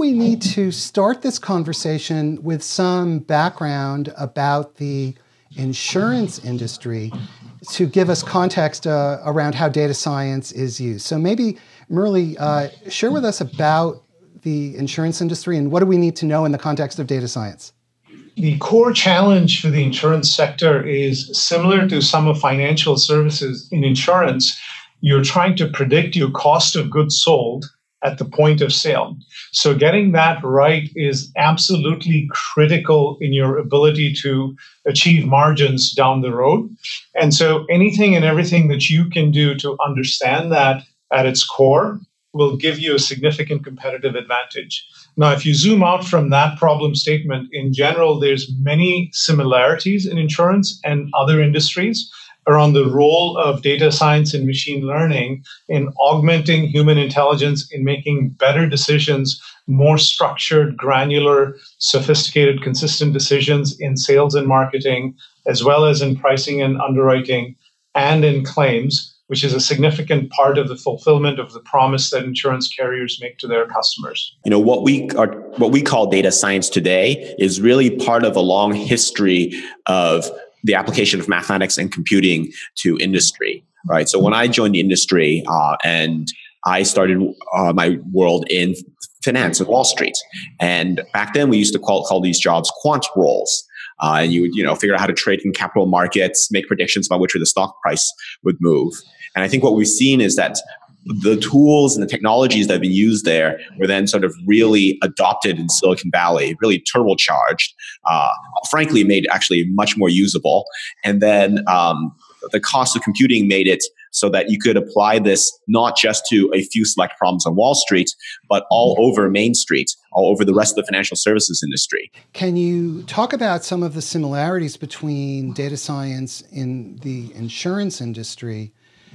we need to start this conversation with some background about the insurance industry to give us context around how data science is used. So maybe, Murli, share with us about the insurance industry and what do we need to know in the context of data science? The core challenge for the insurance sector is similar to some of financial services. In insurance, you're trying to predict your cost of goods sold at the point of sale. So getting that right is absolutely critical in your ability to achieve margins down the road. And so anything and everything that you can do to understand that at its core will give you a significant competitive advantage. Now, if you zoom out from that problem statement, in general, there's many similarities in insurance and other industries around the role of data science and machine learning in augmenting human intelligence in making better decisions, more structured, granular, sophisticated, consistent decisions in sales and marketing, as well as in pricing and underwriting and in claims, which is a significant part of the fulfillment of the promise that insurance carriers make to their customers. You know, what we call data science today is really part of a long history of the application of mathematics and computing to industry, right? So when I joined the industry and I started my world in finance at Wall Street, and back then we used to call these jobs quant roles. And you would, figure out how to trade in capital markets, make predictions about which way the stock price would move. And I think what we've seen is that the tools and the technologies that have been used there were then sort of really adopted in Silicon Valley, really turbocharged, frankly, made actually much more usable. And then the cost of computing made it so that you could apply this not just to a few select problems on Wall Street, but all over Main Street, all over the rest of the financial services industry. Can you talk about some of the similarities between data science in the insurance industry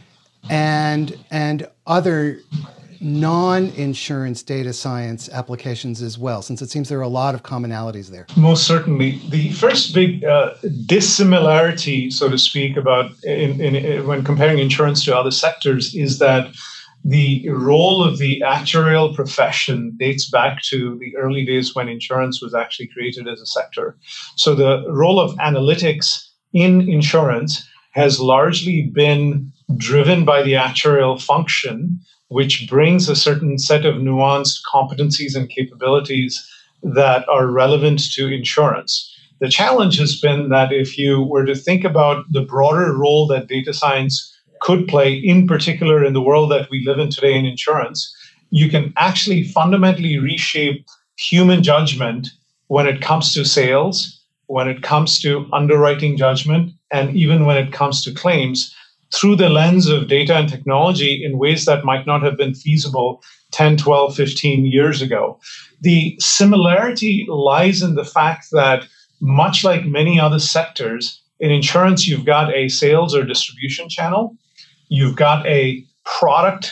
and other non-insurance data science applications as well, since it seems there are a lot of commonalities there? Most certainly. The first big dissimilarity, so to speak, about when comparing insurance to other sectors is that the role of the actuarial profession dates back to the early days when insurance was actually created as a sector. So the role of analytics in insurance has largely been driven by the actuarial function, which brings a certain set of nuanced competencies and capabilities that are relevant to insurance. The challenge has been that if you were to think about the broader role that data science could play, in particular in the world that we live in today in insurance, you can actually fundamentally reshape human judgment when it comes to sales, when it comes to underwriting judgment, and even when it comes to claims, through the lens of data and technology in ways that might not have been feasible 10, 12, 15 years ago. The similarity lies in the fact that, much like many other sectors, in insurance, you've got a sales or distribution channel. You've got a product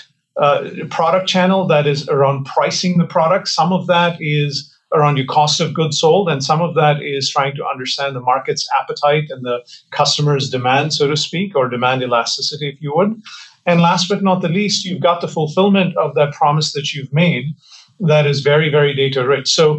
channel that is around pricing the product. Some of that is around your cost of goods sold, and some of that is trying to understand the market's appetite and the customer's demand, so to speak, or demand elasticity, if you would. And last but not the least, you've got the fulfillment of that promise that you've made that is very, very data rich. So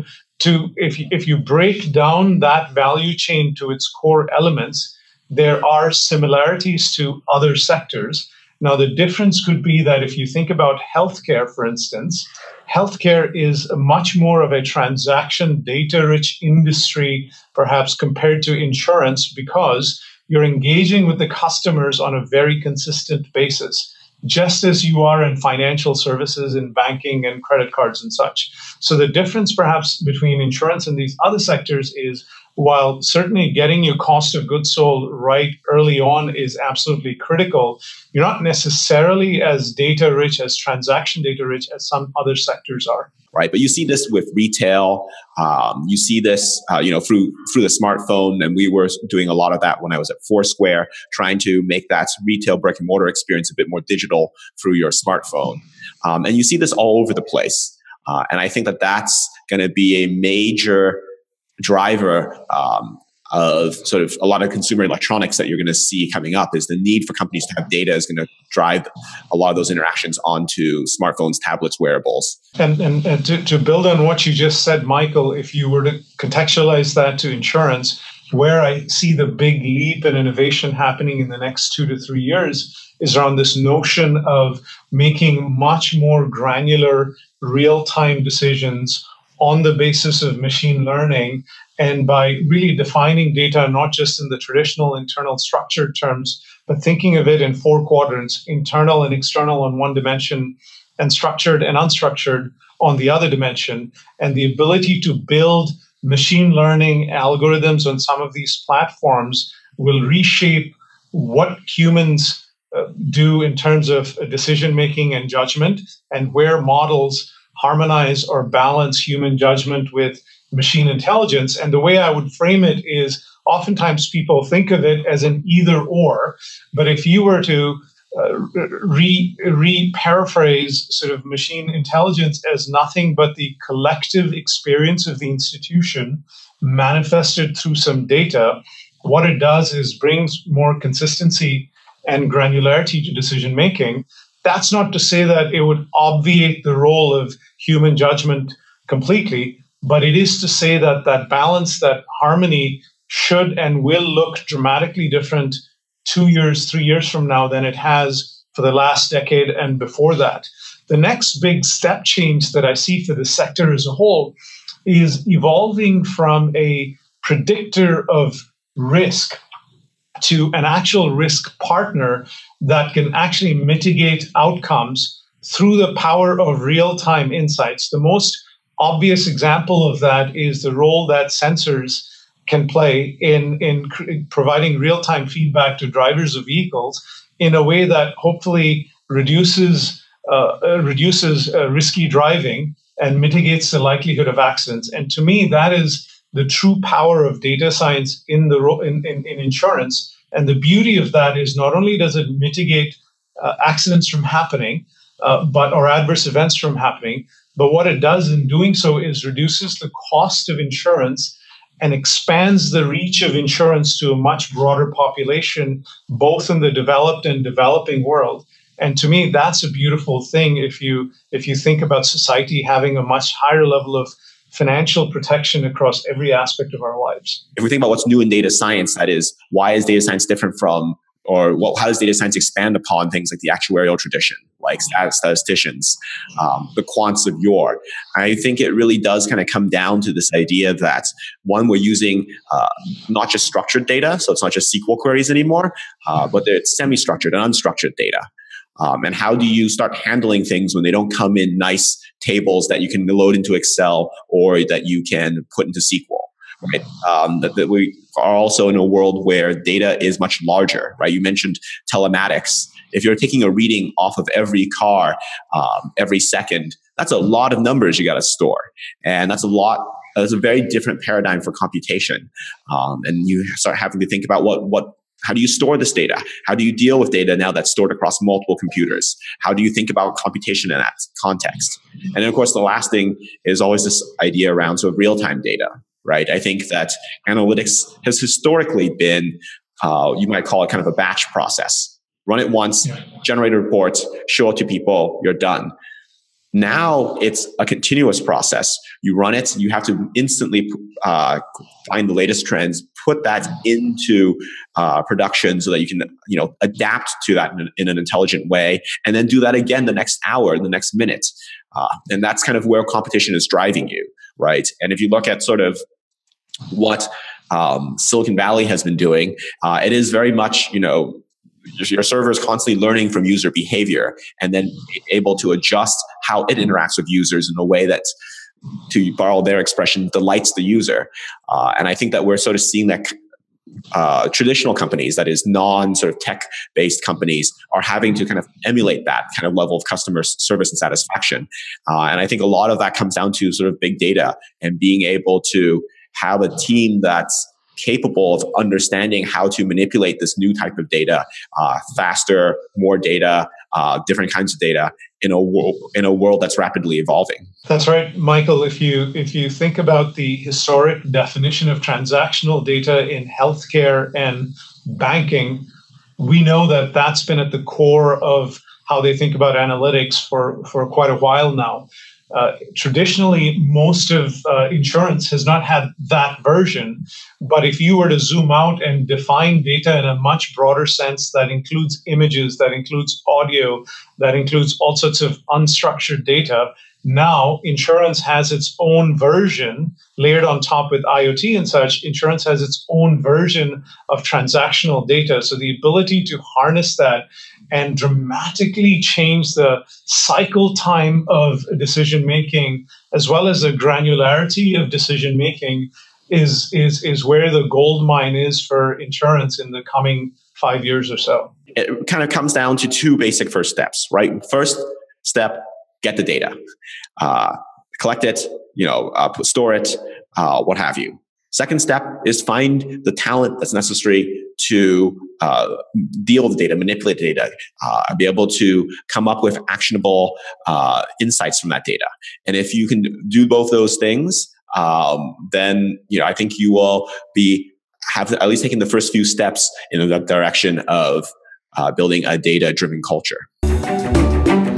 if you break down that value chain to its core elements, there are similarities to other sectors. Now, the difference could be that if you think about healthcare, for instance, healthcare is much more of a transaction data-rich industry, perhaps compared to insurance, because you're engaging with the customers on a very consistent basis, just as you are in financial services, in banking and credit cards and such. So the difference perhaps between insurance and these other sectors is, while certainly getting your cost of goods sold right early on is absolutely critical, you're not necessarily as data rich, as transaction data rich as some other sectors are. Right, but you see this with retail. You see this, through the smartphone, and we were doing a lot of that when I was at Foursquare, trying to make that retail brick and mortar experience a bit more digital through your smartphone. And you see this all over the place, and I think that that's going to be a major driver of sort of a lot of consumer electronics that you're going to see coming up is the need for companies to have data is going to drive a lot of those interactions onto smartphones, tablets, wearables. And to build on what you just said, Michael, if you were to contextualize that to insurance, where I see the big leap in innovation happening in the next 2 to 3 years is around this notion of making much more granular real-time decisions on the basis of machine learning, and by really defining data not just in the traditional internal structured terms, but thinking of it in 4 quadrants, internal and external on one dimension, and structured and unstructured on the other dimension, and the ability to build machine learning algorithms on some of these platforms will reshape what humans do in terms of decision making and judgment, and where models harmonize or balance human judgment with machine intelligence. And the way I would frame it is oftentimes people think of it as an either or, but if you were to paraphrase sort of machine intelligence as nothing but the collective experience of the institution manifested through some data, what it does is brings more consistency and granularity to decision making. That's not to say that it would obviate the role of human judgment completely, but it is to say that that balance, that harmony should and will look dramatically different 2 years, 3 years from now than it has for the last decade and before that. The next big step change that I see for the sector as a whole is evolving from a predictor of risk to an actual risk partner that can actually mitigate outcomes through the power of real-time insights. The most obvious example of that is the role that sensors can play in providing real-time feedback to drivers of vehicles in a way that hopefully reduces risky driving and mitigates the likelihood of accidents. And to me, that is the true power of data science in insurance. And the beauty of that is not only does it mitigate accidents from happening, or adverse events from happening, but what it does in doing so is reduces the cost of insurance and expands the reach of insurance to a much broader population, both in the developed and developing world. And to me, that's a beautiful thing if you think about society having a much higher level of financial protection across every aspect of our lives. If we think about what's new in data science, that is, why is data science different from, how does data science expand upon things like the actuarial tradition, like statisticians, the quants of yore? I think it really does kind of come down to this idea that, one, we're using not just structured data, so it's not just SQL queries anymore, but it's semi-structured and unstructured data. And how do you start handling things when they don't come in nice tables that you can load into Excel or that you can put into SQL? Right? That we are also in a world where data is much larger, right? You mentioned telematics. If you're taking a reading off of every car every second, that's a lot of numbers you got to store. And that's a very different paradigm for computation. And you start having to think about how do you store this data? How do you deal with data now that's stored across multiple computers? How do you think about computation in that context? And then, of course, the last thing is always this idea around sort of real-time data, right? I think that analytics has historically been, you might call it kind of a batch process. Run it once, generate a report, show it to people, you're done. Now it's a continuous process. You run it, you have to instantly find the latest trends, put that into production so that you can, adapt to that in an intelligent way, and then do that again the next hour, the next minute. And that's kind of where competition is driving you, right? And if you look at sort of what Silicon Valley has been doing, it is very much, your server is constantly learning from user behavior and then able to adjust how it interacts with users in a way that, to borrow their expression, delights the user. And I think that we're sort of seeing that traditional companies, that is non-sort of tech-based companies, are having to kind of emulate that kind of level of customer service and satisfaction. And I think a lot of that comes down to sort of big data and being able to have a team that's capable of understanding how to manipulate this new type of data faster, more data, different kinds of data in a world that's rapidly evolving. That's right, Michael. If you think about the historic definition of transactional data in healthcare and banking, we know that that's been at the core of how they think about analytics for quite a while now. Traditionally, most of insurance has not had that version. But if you were to zoom out and define data in a much broader sense that includes images, that includes audio, that includes all sorts of unstructured data, now insurance has its own version layered on top with IoT and such. Insurance has its own version of transactional data. So the ability to harness that and dramatically change the cycle time of decision making, as well as the granularity of decision making, is where the gold mine is for insurance in the coming 5 years or so. It kind of comes down to two basic first steps, right? First step, get the data, collect it, store it, what have you. Second step is find the talent that's necessary to deal with the data, manipulate the data, be able to come up with actionable insights from that data. And if you can do both those things, then I think you will have at least taken the first few steps in the direction of building a data-driven culture.